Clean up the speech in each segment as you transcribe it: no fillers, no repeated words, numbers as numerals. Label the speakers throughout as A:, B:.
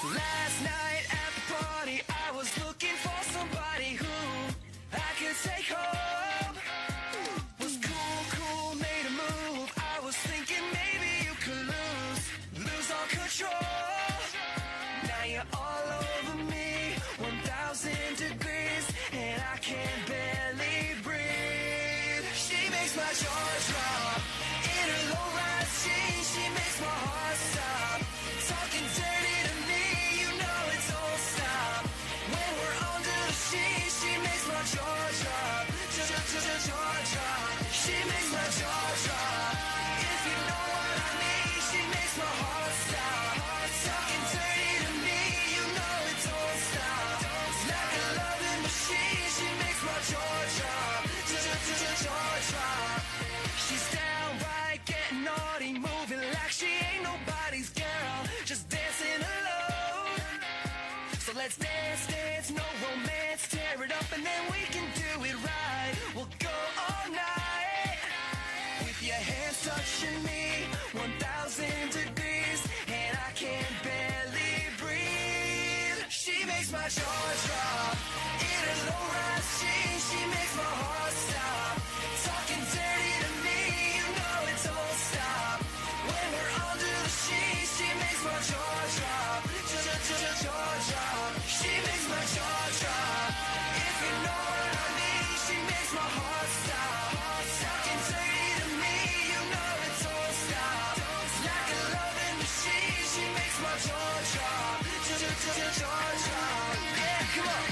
A: Last night at the party, I was looking for somebody who I could take home. Was cool, made a move. I was thinking maybe you could lose all control. Now you're all over me, 1,000 degrees, and I can barely breathe. She makes my jaw drop. In her low-rise jeans, she makes my heart stop. Talking dirty to me, you know it don't stop. When we're under the sheets, she makes my jaw drop. Jaw drop. She makes my jaw drop. If you know what I mean, she makes my heart stop. Talking dirty to me, you know it don't stop. Like a loving machine, she makes my jaw drop. Jaw drop. She's downright getting naughty, moving like she ain't nobody's girl, just dancing alone. So let's dance, no romance, tear it up and then we can do it right. We'll go all night, with your hands touching me, 1,000 degrees, and I can barely breathe. She makes my jaw drop. In her low-rise jeans, she makes my heart stop. Talking dirty to me, you know it don't stop. When we're under the sheets, she makes my jaw drop. Jaw drop. She makes my jaw drop. If you know what I mean, she makes my heart stop. Talking dirty to me, you know it don't stop. Like a loving machine, she makes my jaw drop. Jaw drop. Yeah, come on.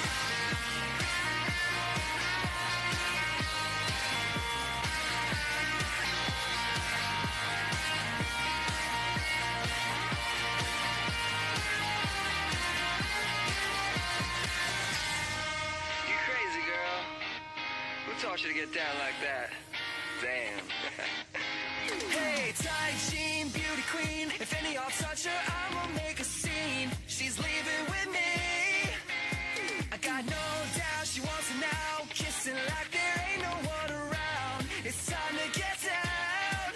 A: Taught you to get down like that? Damn. Hey, tight jean, beauty queen. If any y'all touch her, I'ma make a scene. She's leaving with me. I got no doubt she wants it now. Kissing like there ain't no one around. It's time to get down.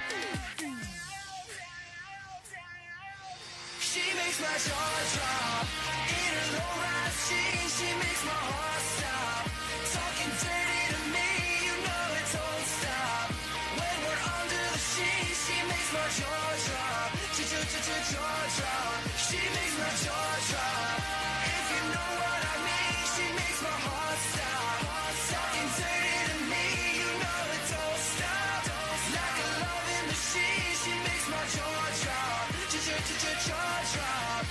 A: She makes my jaw drop. In her low-rise jeans, she makes my heart stop. Talking dirty to me, you know it don't stop. When we're under the sheets, she makes my jaw drop. Jaw drop. She makes my jaw drop. If you know what I mean, she makes my heart stop. Talking dirty to me, you know it don't stop. Like a loving machine, she makes my jaw drop. Jaw drop.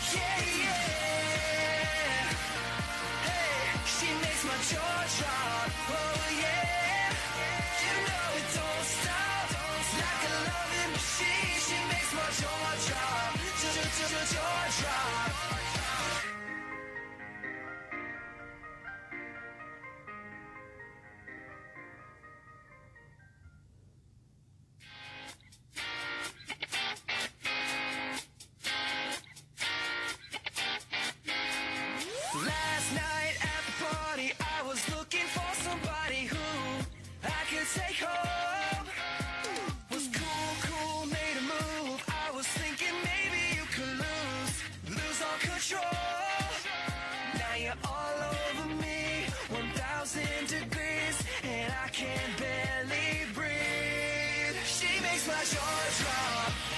A: Yeah. Hey, she makes my jaw drop. Oh yeah. You know it don't stop. Like a loving machine, she makes my jaw drop. Jaw drop. Last night at the party, I was looking for somebody who I could take home. Was cool, made a move. I was thinking maybe you could lose all control. Now you're all over me, 1,000 degrees, and I can barely breathe. She makes my jaw drop.